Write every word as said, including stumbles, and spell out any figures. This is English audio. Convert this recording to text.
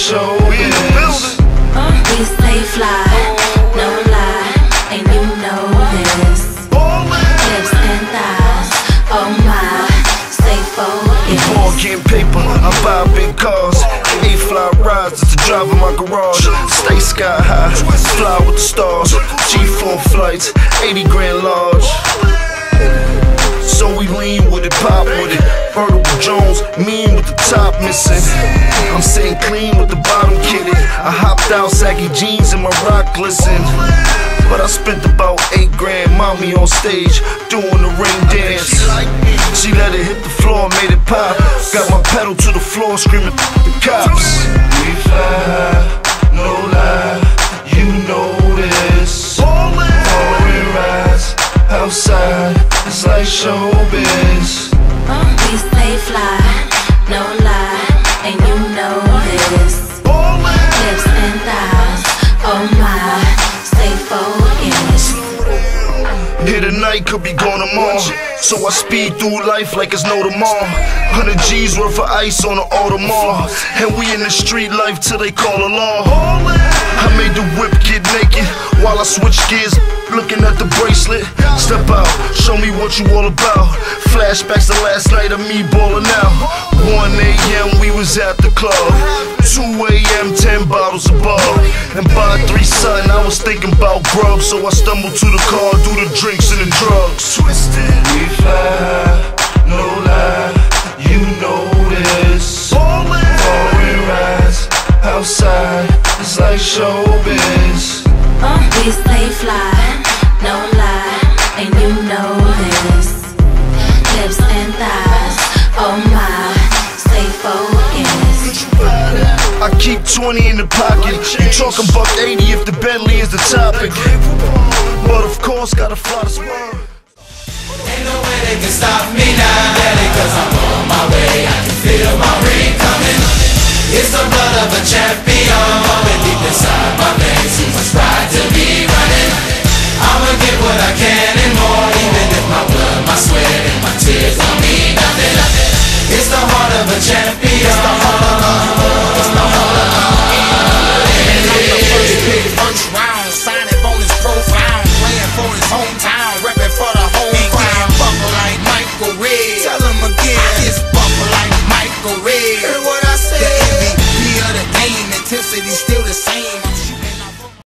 showbiz. We stay fly, no lie, and you know this. Hips and thighs, oh my, stay focused. Ball getting paper, I buy big cars. Eight fly rides, it's the drive in my garage. Stay sky high, fly with the stars. G four flights, eighty grand large. So we lean with it, pop with it. Vertical Jones, mean with the top missing. I'm sitting clean with the bottom kitted. I hopped out, saggy jeans and my rock glisten. But I spent about eight grand, mommy on stage, doing the ring dance. She let it hit the floor, made it pop. Got my pedal to the floor, screaming the cops. We fly, no lie, you know this. Foreign rides, outside, it's like showbiz. We stay fly, no lie, and you know this. Hips and thighs, oh my, stay focused. Here tonight, could be gone tomorrow. So I speed through life like it's no tomorrow. Hundred G's worth of ice on the Audemars. And we in the street life till they call a law. I made the whip get naked while I switch gears, looking at the bracelet. Step out, show me what you all about. Flashbacks to last night of me ballin' out. one A M we was at the club. two A M ten bottles above. And by three something I was thinking about grub. So I stumbled to the car, do the drinks and the drugs. Twisted, we fly, no lie, you know this. Foreign rides, outside, it's like showbiz. We stay fly, no lie, and you know this. Hips and thighs, oh my, stay focused. I keep twenty in the pocket. You talking buck eighty if the Bentley is the topic. But of course, gotta fly this world. Ain't no way they can stop me now, Daddy, cause I'm on my way. I can feel my ring coming. It's the blood of a champion, moving deep inside my veins.